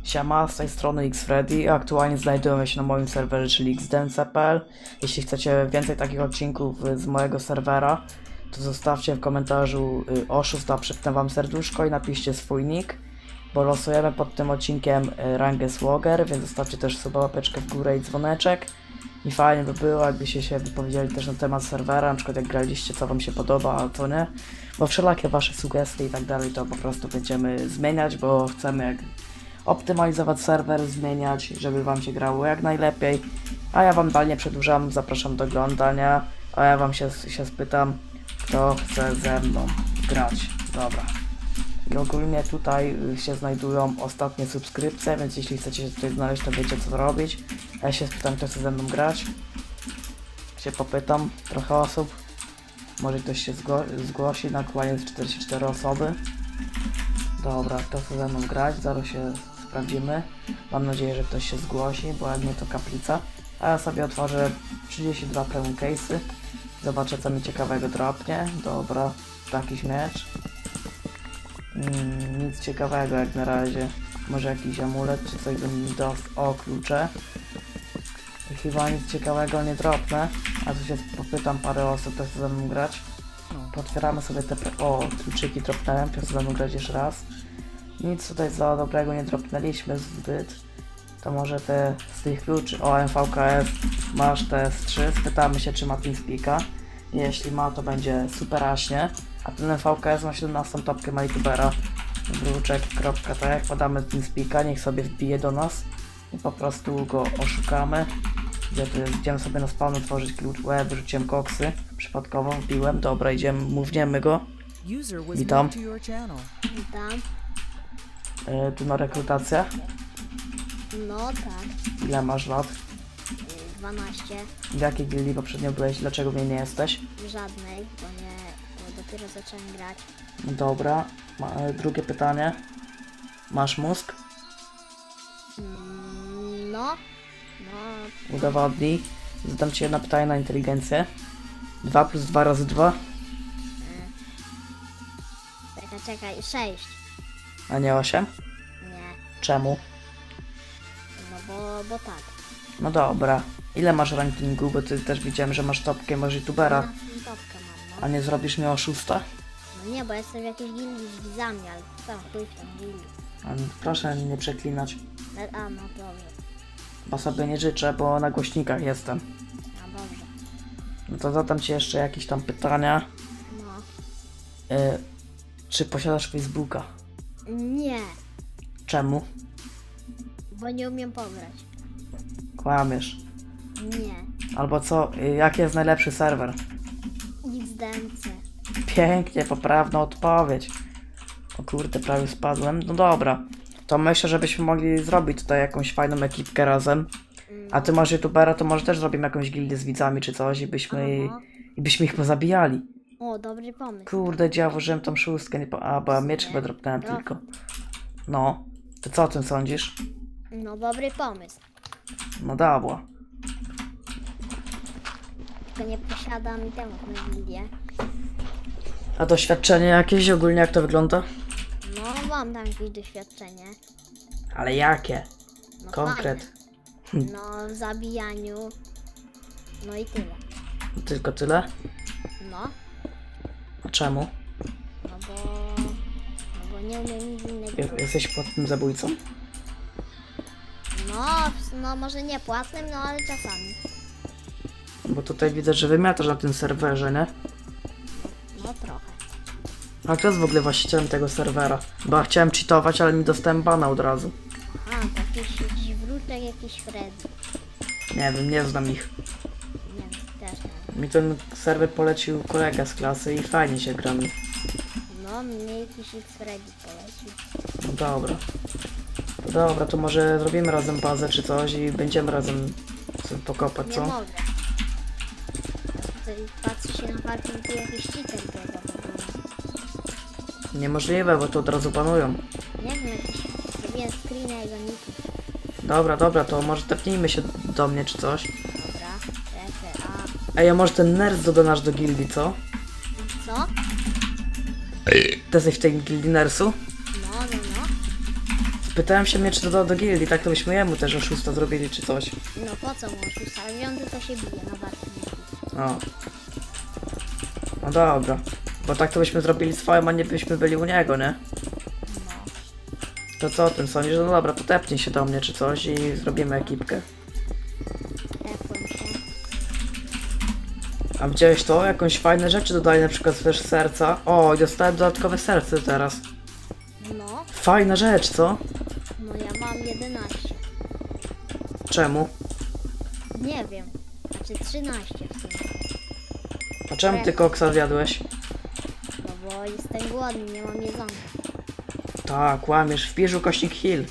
Siema, z tej strony Xfreddy. Aktualnie znajdujemy się na moim serwerze, czyli xdmc.pl. Jeśli chcecie więcej takich odcinków z mojego serwera, to zostawcie w komentarzu oszust, a przypnę wam serduszko i napiszcie swój nick, bo losujemy pod tym odcinkiem rangę Swogger, więc zostawcie też suba, łapeczkę w górę i dzwoneczek. I fajnie by było, jakbyście się wypowiedzieli też na temat serwera, na przykład jak graliście, co wam się podoba, a co nie. Bo wszelakie wasze sugestie i tak dalej to po prostu będziemy zmieniać, bo chcemy jak optymalizować serwer, zmieniać, żeby wam się grało jak najlepiej. A ja wam dalej nie przedłużam, zapraszam do oglądania, a ja wam się spytam, kto chce ze mną grać. Dobra. I ogólnie tutaj się znajdują ostatnie subskrypcje, więc jeśli chcecie się tutaj znaleźć, to wiecie co robić. Ja się spytam, kto chce ze mną grać. Się popytam trochę osób. Może ktoś się zgłosi, na aktualnie jest 44 osoby. Dobra, kto chce ze mną grać, zaraz się sprawdzimy. Mam nadzieję, że ktoś się zgłosi, bo jak nie to kaplica. A ja sobie otworzę 32 premium case'y. Zobaczę co mi ciekawego dropnie. Dobra, jakiś mecz. Nic ciekawego jak na razie. Może jakiś amulet czy coś bym mi dał. O, klucze. Chyba nic ciekawego nie dropnę. A tu się popytam parę osób, kto chce ze mną grać. Potwieramy sobie te... O, kluczyki dropnąłem, kto chce ze mną grać jeszcze raz. Nic tutaj za dobrego nie dropnęliśmy zbyt. To może te z tych kluczy... O, MVKS, masz TS3. Spytamy się, czy ma TeamSpeaka. Jeśli ma, to będzie superaśnie. A ten MVKS ma 17 topkę ma youtubera. Wróczek.tak. Podamy TeamSpeaka, niech sobie wbije do nas. I po prostu go oszukamy. Idziemy sobie na spawn tworzyć klucz. Wyrzuciłem koksy. Przypadkowo wbiłem. Dobra, idziemy, mówniemy go. Witam. Witam. Tu na rekrutację. No tak. Ile masz lat? 12. W jakiej gildii poprzednio byłeś? Dlaczego mnie nie jesteś? Żadnej, bo dopiero zacząłem grać. Dobra. Drugie pytanie. Masz mózg? No. Udowodnij. Zadam ci jedno pytanie na inteligencję. 2 plus 2 razy 2? Czekaj, 6. A nie 8? Nie. Czemu? No bo tak. No dobra. Ile masz rankingu? Bo ty też widziałem, że masz topkę, masz youtubera. Topkę mam, no. A nie zrobisz mi oszusta? No nie, bo jestem w jakiejś gildii z widzami, ale co, chuj w tą gildię. Proszę nie przeklinać. A, no dobrze. Bo sobie nie życzę, bo na głośnikach jestem. A dobrze. No to zadam ci jeszcze jakieś tam pytania. No. Czy posiadasz Facebooka? Nie, Czemu? bo nie umiem pograć. Kłamiesz. Nie. Albo co? Jaki jest najlepszy serwer? XDMC. Pięknie, poprawna odpowiedź. O kurde, prawie spadłem. No dobra. To myślę, żebyśmy mogli zrobić tutaj jakąś fajną ekipkę razem. A ty masz youtubera, to może też zrobimy jakąś gildię z widzami czy coś i byśmy ich pozabijali. O, dobry pomysł. Kurde, ja włożyłem tą szóstkę, bo ja miecz chyba dropnąłem tylko. No. To co o tym sądzisz? No, dobry pomysł. No dobra. Tylko nie posiadam i temu na gildię. A doświadczenie jakieś ogólnie jak to wygląda? No, mam tam jakieś doświadczenie. Ale jakie? No, Konkret. fajne. No, w zabijaniu. No i tyle. Tylko tyle? No, A czemu? no bo nie umiem nic innego. Jesteś płatnym zabójcą? No, może nie płatnym, no ale czasami. Bo tutaj widzę, że wymiatasz na tym serwerze, nie? No trochę. A kto jest w ogóle właścicielem tego serwera? Bo ja chciałem cheatować, ale mi dostałem bana od razu. A, to jakiś wróczek, jakiś Freddy. Nie wiem, nie znam ich. Nie wiem, też nie wiem. Mi ten serwer polecił kolega z klasy i fajnie się gramy. No, mnie jakiś X-Freddy polecił. No dobra. To dobra, to może zrobimy razem bazę czy coś i będziemy razem sobie pokopać, Nie co? mogę. Tutaj patrzy się na parking i jakiś cheater biega. Niemożliwe, bo to od razu banują. Nie wiem, jakiś... Zrobiłem screena jego niku. Dobra, to może tepnijmy się do mnie czy coś. Dobra, czekaj, Ej, a może ten nerd dodasz do gildii, co? Co? Ty jesteś w tej gildii nersu? No. Pytałem się mnie, czy to do gildii, tak to byśmy jemu też oszusta zrobili, czy coś. No po co możesz? Ale piąty to się bije na barki. No. No dobra. Bo tak to byśmy zrobili swoją, a nie byśmy byli u niego, nie? No. To co o tym sądzisz? No dobra, to tepnij się do mnie czy coś i zrobimy ekipkę. Tepłem się. A widziałeś to? Jakąś fajne rzeczy dodali, na przykład też serca. O, i dostałem dodatkowe serce teraz. No. Fajna rzecz, co? No ja mam 11. Czemu? Nie wiem. Znaczy 13 w sumie. A czemu ty koksa zjadłeś? No bo jestem głodny, nie mam jedzonka. Tak, łamiesz. Wpisz ukośnik Hill.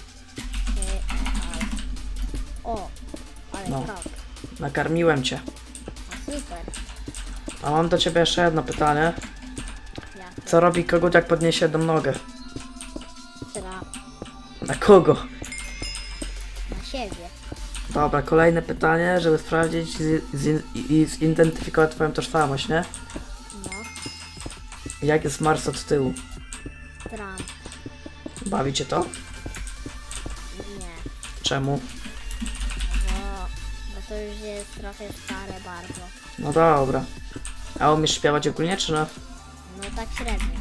O, ale No. krok. Nakarmiłem cię. A super. A mam do ciebie jeszcze jedno pytanie. Jak Co robi kogut, jak podniesie jedną nogę? tra Na kogo? na siebie. Dobra, kolejne pytanie, żeby sprawdzić i zidentyfikować twoją tożsamość, nie? No, Jak jest Mars od tyłu? Trump. Bawi cię to? Nie, Czemu? bo to już jest trochę stare bardzo. No dobra. A umiesz śpiewać ogólnie, czy no? No tak średnio.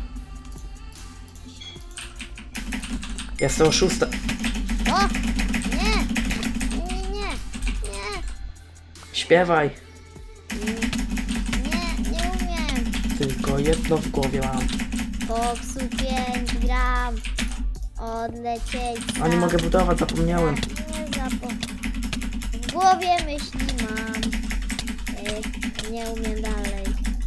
Jest to oszusta. O! Nie! Nie! Śpiewaj. Nie umiem. Tylko jedno w głowie mam. Koksu 5 gram. Odlecieć. A nie mogę budować, zapomniałem. W głowie myśli mam. Nie umiem dalej.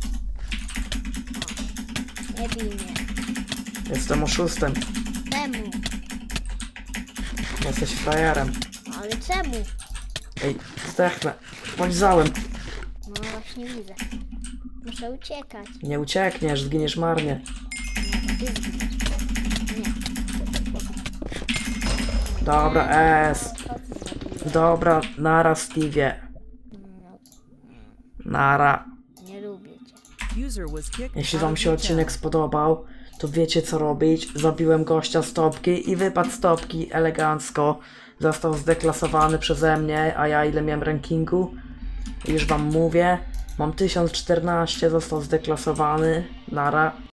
O, nie bij mnie. Jestem oszustem. Czemu? Jesteś frajerem. Ale czemu? Ej, zdechnę. Polizałem. No właśnie widzę. Muszę uciekać. Nie uciekniesz, zginiesz marnie. Nie, to ty zginiesz. Nie. Dobra, S. Co ty zrobiłeś? Dobra, nara, Stevie. No, Nara. nie lubię cię. Jeśli wam się odcinek spodobał, to wiecie co robić. Zabiłem gościa z topki i wypadł z topki elegancko. Został zdeklasowany przeze mnie, a ja ile miałem rankingu? Już wam mówię. Mam 1014, został zdeklasowany. Nara.